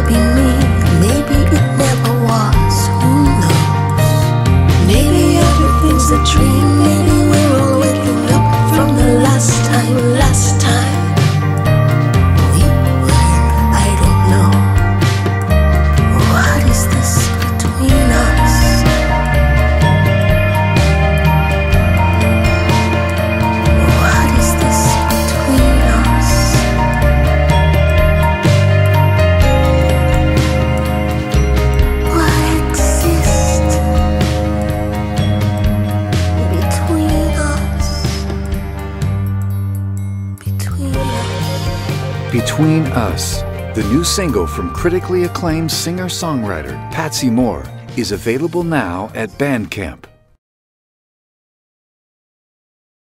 be me, maybe it never was. Who knows? Maybe everything's a dream. Maybe we're all waking up from the last time we were. I don't know. What is this between us? What is this between us? What exists between us? Between Us, the new single from critically acclaimed singer-songwriter Patsy is available now at Bandcamp.